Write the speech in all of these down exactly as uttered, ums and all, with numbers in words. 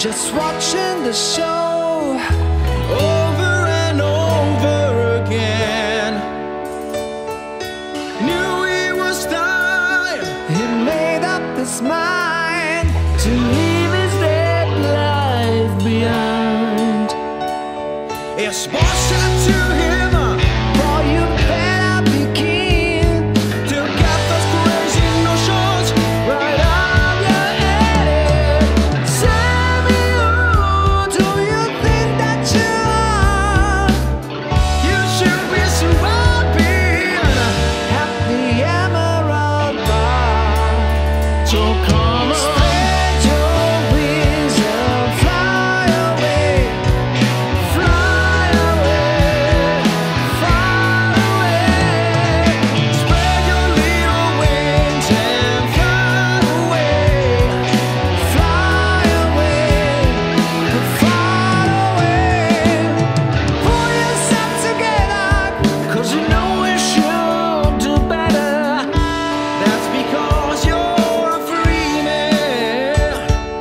just watching the show over and over again. Knew he was dying. He made up his mind to leave his dead life behind. It's what's up to him, for you better be keen to get those crazy notions right out of your head. Tell me, who do you think that you are? You should be so happy at the Emerald Bar. So come on, spread your wings and fly away, fly away, fly away. Spread your little wings and fly away, fly away, fly away. Pull yourself together, 'cause you know we should do better. That's because you're a free man.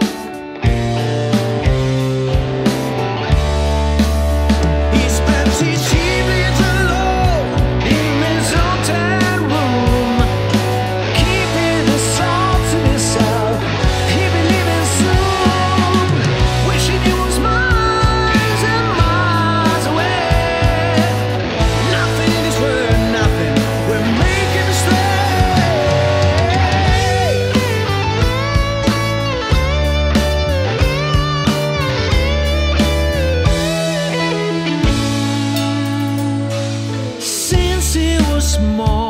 He spends his evenings alone in his hotel room, keeping his thoughts to himself. He be leaving soon, wishing he was miles and miles away. Nothing is worth nothing. We're making mistakes. Since he was small,